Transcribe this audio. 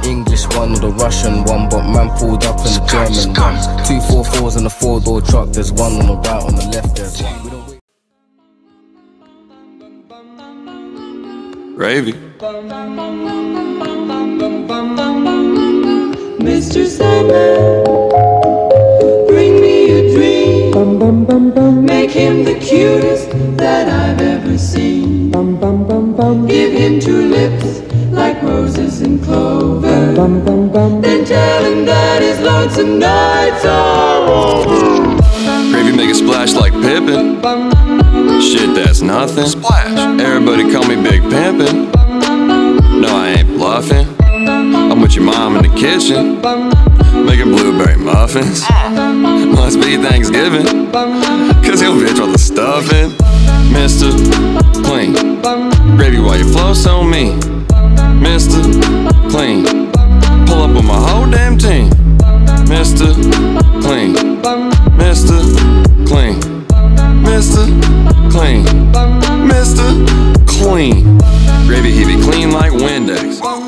English one or the Russian one, but man pulled up in the German one. 2 4-4s in a 4-door truck, there's one on the right, on the left there's one. We don't wait. Gravy. Mr. Sandman, bring me a dream. Make him the cutest that I've ever seen. Give him 2 lips like roses and clover. Then tell him that his lonesome nights are over. Gravy make a splash like Pippin. Shit, that's nothing. Splash. Everybody call me Big Pimpin'. No, I ain't bluffing. I'm with your mom in the kitchen, making blueberry muffins. Must be Thanksgiving, cause your bitch want the stuffing. Mr. Clean, gravy while you flow so mean. Mr. Clean, pull up with my whole damn team. Mr. Clean, Mr. Clean, Mr. Clean, Mr. Clean. Gravy, he be clean like Windex.